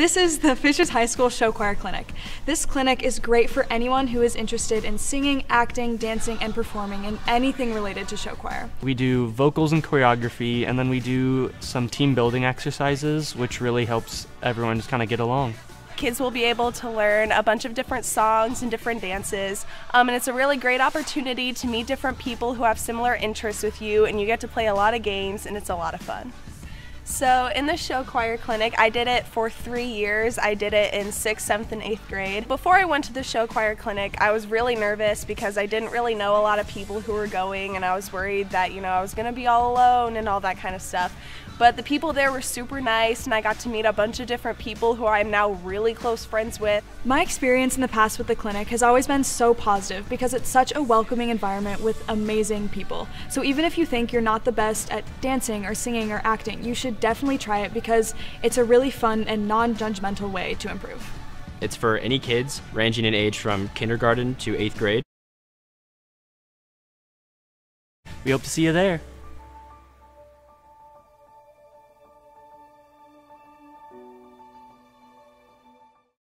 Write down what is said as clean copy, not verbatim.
This is the FHS High School Show Choir Clinic. This clinic is great for anyone who is interested in singing, acting, dancing, and performing in anything related to show choir. We do vocals and choreography, and then we do some team building exercises, which really helps everyone just kind of get along. Kids will be able to learn a bunch of different songs and different dances, and it's a really great opportunity to meet different people who have similar interests with you, and you get to play a lot of games, and it's a lot of fun. So in the show choir clinic, I did it for 3 years. I did it in 6th, 7th, and 8th grade. Before I went to the show choir clinic, I was really nervous because I didn't really know a lot of people who were going, and I was worried that, I was gonna be all alone and all that kind of stuff. But the people there were super nice, and I got to meet a bunch of different people who I'm now really close friends with. My experience in the past with the clinic has always been so positive because it's such a welcoming environment with amazing people. So even if you think you're not the best at dancing or singing or acting, you should definitely try it because it's a really fun and non-judgmental way to improve. It's for any kids ranging in age from kindergarten to 8th grade. We hope to see you there.